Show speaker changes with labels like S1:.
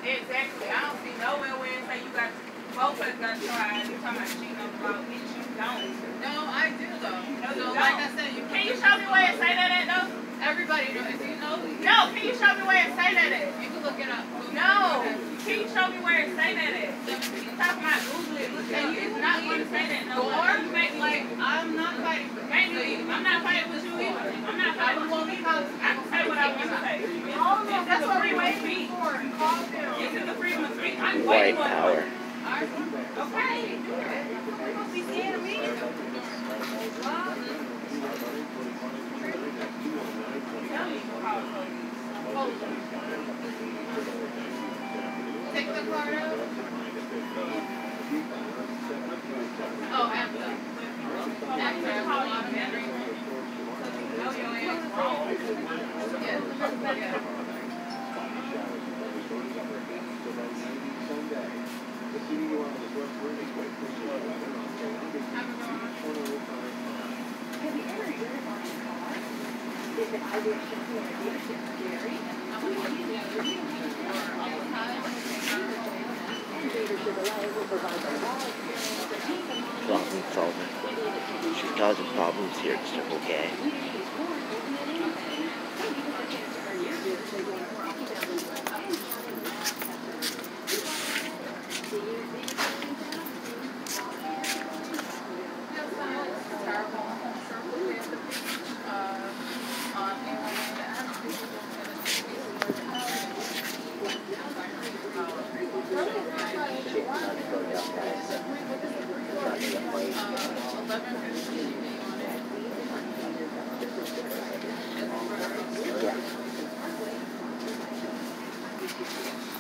S1: Exactly. I don't see nowhere where it say you got both of us got to try. You're talking about cheating on the law, bitch. You don't. No, I do though. No, you don't. Like I said, you can you show me where it say that at though? Everybody knows. If you know. No, can you show me where it say that at? You can look it up. No. Can you show me where it say that at? You talking about Google it? Look it up. It's not going to say that no more. You make like I'm not fighting. Maybe I'm not fighting with you either. I'm not fighting with you either. I can say what I want to say. That's what we waiting for. This is the freedom of speech. I'm waiting for
S2: power.
S1: Okay. Be scared of me. Take the card out. Oh, after. After call you Henry. No, your ass wrong. Yeah.
S2: Problem solving. She's causing problems here at Circle K.
S1: Yeah.